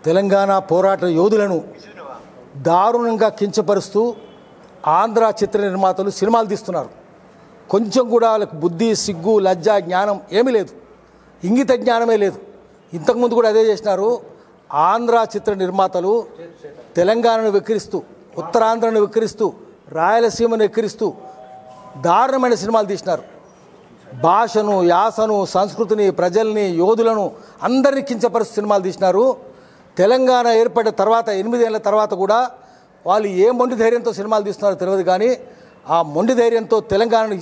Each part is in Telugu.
తెలంగాణ పోరాట యోధులను దారుణంగా కించపరుస్తూ ఆంధ్ర చిత్ర నిర్మాతలు సినిమాలు తీస్తున్నారు. కొంచెం కూడా వాళ్ళకి బుద్ధి, సిగ్గు, లజ్జ, జ్ఞానం ఏమీ లేదు, ఇంగిత జ్ఞానమే లేదు. ఇంతకుముందు కూడా అదే చేసినారు. ఆంధ్ర చిత్ర నిర్మాతలు తెలంగాణను వెక్కిరిస్తూ, ఉత్తరాంధ్రను వెక్కిరిస్తూ, రాయలసీమను వెక్కిరిస్తూ దారుణమైన సినిమాలు తీసినారు. భాషను, యాసను, సంస్కృతిని, ప్రజల్ని, యోధులను అందరినీ కించపరుస్తూ సినిమాలు తీసినారు. తెలంగాణ ఏర్పడిన తర్వాత 8 ఏళ్ల తర్వాత కూడా వాళ్ళు ఏ మొండి ధైర్యంతో సినిమాలు తీస్తున్నారో తెలియదు. కానీ ఆ మొండి ధైర్యంతో తెలంగాణను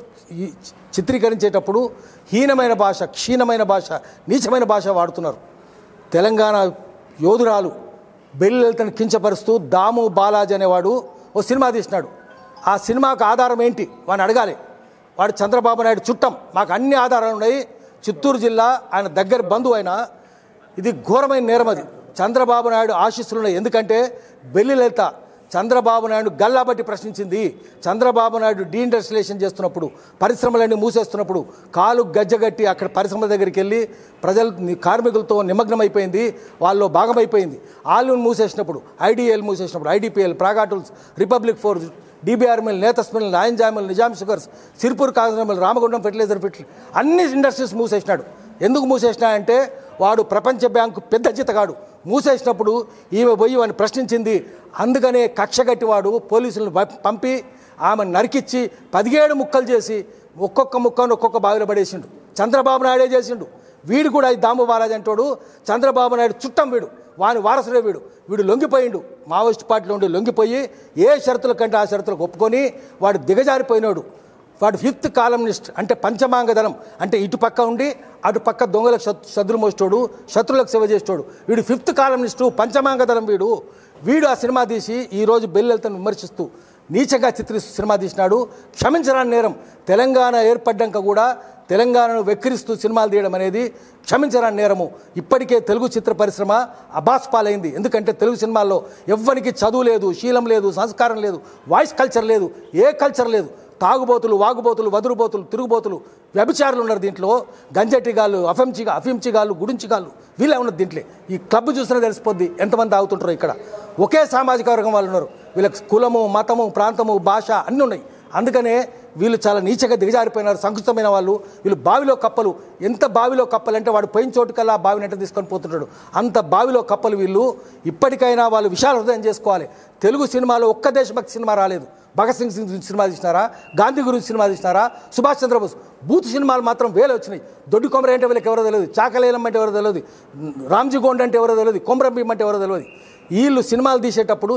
చిత్రీకరించేటప్పుడు హీనమైన భాష, క్షీణమైన భాష, నీచమైన భాష వాడుతున్నారు. తెలంగాణ యోధురాలు బెల్లి లలితను కించపరుస్తూ దాము బాలాజీ అనేవాడు ఓ సినిమా తీసినాడు. ఆ సినిమాకు ఆధారం ఏంటి వాడిని అడగాలి. వాడు చంద్రబాబు నాయుడు చుట్టం, మాకు అన్ని ఆధారాలు ఉన్నాయి. చిత్తూరు జిల్లా ఆయన దగ్గర బంధువు అయినా ఇది ఘోరమైన నేరం. అది చంద్రబాబు నాయుడు ఆశీస్సులు ఉన్నాయి. ఎందుకంటే బెల్లి లలిత చంద్రబాబు నాయుడు గల్లాబట్టి ప్రశ్నించింది. చంద్రబాబు నాయుడు డీఇండస్ట్రియలైజేషన్ చేస్తున్నప్పుడు, పరిశ్రమలన్నీ మూసేస్తున్నప్పుడు కాలు గజ్జగట్టి అక్కడ పరిశ్రమల దగ్గరికి వెళ్ళి ప్రజలు, కార్మికులతో నిమగ్నమైపోయింది, వాళ్ళలో భాగమైపోయింది. ఆల్యూని మూసేసినప్పుడు, ఐడిఎల్ మూసేసినప్పుడు, IDPL, Praga Tools, Republic Forge, DBR mill, నేతస్ మిల్, నాయంజా mill, Nizam sugars, Sirpur Kagaz mill, Ramagundam fertilizer factory, అన్ని ఇండస్ట్రీస్ మూసేసినాడు. ఎందుకు మూసేసినా అంటే వాడు ప్రపంచ బ్యాంకు పెద్ద జీతగాడు. మూసేసినప్పుడు ఈమె పోయి వాడిని ప్రశ్నించింది. అందుకనే కక్షగట్టి వాడు పోలీసులను పంపి ఆమె నరికిచ్చి 17 ముక్కలు చేసి ఒక్కొక్క ముక్కను ఒక్కొక్క బావిలో పడేసిండు. చంద్రబాబు నాయుడే చేసిండు. వీడు కూడా ఈ దాము బాలాజీ అంటాడు చంద్రబాబు నాయుడు చుట్టం. వాని వారసుడే వీడు లొంగిపోయిండు. మావోయిస్ట్ పార్టీలో ఉండి లొంగిపోయి ఏ షరతుల కంటే ఆ షరతులకు ఒప్పుకొని వాడు దిగజారిపోయినాడు. వాడు 5th కాలమ్నిస్ట్, అంటే పంచమాంగధనం, అంటే ఇటు పక్క ఉండి అటు పక్క దొంగలకు శత్రులు మోసేటోడు, శత్రులకు సేవ చేసేటోడు. వీడు 5th కాలమ్నిస్టు, పంచమాంగధనం. వీడు ఆ సినిమా తీసి ఈరోజు బెల్లి లలితను విమర్శిస్తూ నీచంగా చిత్రిస్తూ సినిమా తీసినాడు. క్షమించరాని నేరం. తెలంగాణ ఏర్పడ్డాక కూడా తెలంగాణను వెక్కిరిస్తూ సినిమాలు తీయడం అనేది క్షమించరాని నేరము. ఇప్పటికే తెలుగు చిత్ర పరిశ్రమ అబాస్పాలైంది. ఎందుకంటే తెలుగు సినిమాల్లో ఎవ్వరికి చదువు లేదు, శీలం లేదు, సంస్కారం లేదు, వాయిస్ కల్చర్ లేదు, ఏ కల్చర్ లేదు. తాగుబోతులు, వాగుబోతులు, వదురుబోతులు, తిరుగుబోతులు, వ్యభిచారులు ఉన్నారు దీంట్లో. గంజటిగాళ్ళు, అఫించిగాళ్ళు, గుడించిగాళ్ళు వీళ్ళే ఉన్నారు దీంట్లో. ఈ క్లబ్ చూసినా తెలిసిపోద్ది ఎంతమంది తాగుతుంటారో. ఇక్కడ ఒకే సామాజిక వర్గం వాళ్ళు ఉన్నారు. వీళ్ళకి కులము, మతము, ప్రాంతము, భాష అన్నీ ఉన్నాయి. అందుకనే వీళ్ళు చాలా నీచగా దిగజారిపోయినారు. సంకుచితమైన వాళ్ళు. వీళ్ళు బావిలో కప్పలు. ఎంత బావిలో కప్పలు అంటే వాడు పోయిన చోటుకల్లా ఆ బావిని అంటే తీసుకొని పోతుంటాడు. అంత బావిలో కప్పలు వీళ్ళు. ఇప్పటికైనా వాళ్ళు విశాల హృదయం చేసుకోవాలి. తెలుగు సినిమాలో ఒక్క దేశభక్తి సినిమా రాలేదు. భగత్ సింగ్ గురించి సినిమా తీసినారా, గాంధీ గురించి సినిమా తీసినారా, సుభాష్ చంద్రబోస్. బూత్ సినిమాలు మాత్రం వేలు వచ్చినాయి. దొడ్డి కొమర అంటే వీళ్ళకి ఎవరో తెలియదు, చాకలేలం అంటే ఎవరో తెలియదు, రామ్జీ గోండ్ అంటే ఎవరో తెలియదు, కొమరం భీమ్ అంటే ఎవరో తెలియదు. వీళ్ళు సినిమాలు తీసేటప్పుడు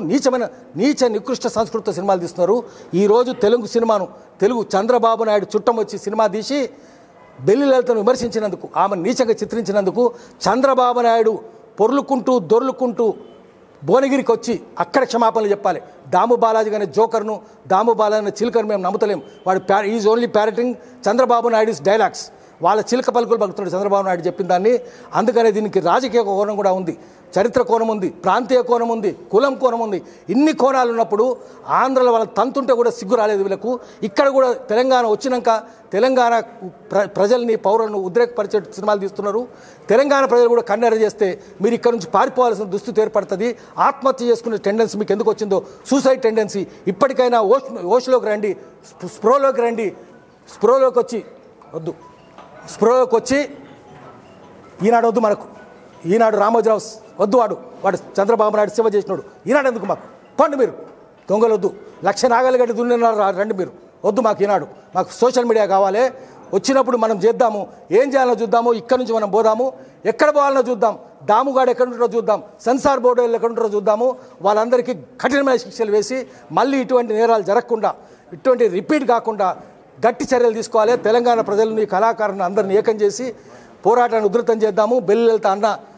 నీచ నికృష్ట సంస్కృతితో సినిమాలు తీస్తున్నారు. ఈరోజు తెలుగు సినిమాను, తెలుగు చంద్రబాబు నాయుడు చుట్టం వచ్చి సినిమా తీసి బెల్లి లలితను విమర్శించినందుకు, ఆమె నీచంగా చిత్రించినందుకు చంద్రబాబు నాయుడు పొర్లుకుంటూ దొర్లుకుంటూ భువనగిరికి వచ్చి అక్కడ క్షమాపణలు చెప్పాలి. దాము బాలాజీ గారి జోకర్ను, దాము బాలాజీ చిలుకను మేము నమ్ముతలేం. వాడు is only parroting Chandrababu Naidu's dialogues. వాళ్ళ చిలుక పలుకులు పలుకుతున్నాడు చంద్రబాబు నాయుడు చెప్పిన దాన్ని. అందుకనే దీనికి రాజకీయ కోణం కూడా ఉంది, చరిత్ర కోణం ఉంది, ప్రాంతీయ కోణం ఉంది, కులం కోణం ఉంది. ఇన్ని కోణాలు ఉన్నప్పుడు ఆంధ్రలో వాళ్ళ తంతుంటే కూడా సిగ్గు రాలేదు వీళ్ళకు. ఇక్కడ కూడా తెలంగాణ వచ్చినాక తెలంగాణ ప్రజల్ని, పౌరులను ఉద్రేకపరిచే సినిమాలు తీస్తున్నారు. తెలంగాణ ప్రజలు కూడా కన్నెర చేస్తే మీరు ఇక్కడ నుంచి పారిపోవాల్సిన దుస్థితి ఏర్పడుతుంది. ఆత్మహత్య చేసుకునే టెండెన్సీ మీకు ఎందుకు వచ్చిందో, సూసైడ్ టెండెన్సీ. ఇప్పటికైనా ఓష్లోకి రండి, స్ప్రోలోకి రండి. స్ప్రోలోకి వచ్చి ఈనాడు వద్దు మనకు. ఈనాడు రామోజీరావు వద్దు, వాడు చంద్రబాబు నాయుడు సేవ చేసినాడు. ఈనాడు ఎందుకు మాకు? పండు మీరు దొంగలు వద్దు. 1,00,000 నాగలు గడ్డి దున్నినారు రండి మీరు. వద్దు మాకు ఈనాడు. మాకు సోషల్ మీడియా కావాలి. వచ్చినప్పుడు మనం చేద్దాము, ఏం చేయాలో చూద్దాము. ఇక్కడ నుంచి మనం పోదాము, ఎక్కడ పోవాలనో చూద్దాం. దాముగాడు ఎక్కడ ఉంటారో చూద్దాం, సెన్సార్ బోర్డు ఎక్కడ ఉంటారో చూద్దాము. వాళ్ళందరికీ కఠినమైన శిక్షలు వేసి మళ్ళీ ఇటువంటి నేరాలు జరగకుండా, ఇటువంటి రిపీట్ కాకుండా గట్టి చర్యలు తీసుకోవాలి. తెలంగాణ ప్రజలను, కళాకారులను అందరినీ ఏకం చేసి పోరాటాన్ని ఉధృతం చేద్దాము. బెల్లి లలిత అన్న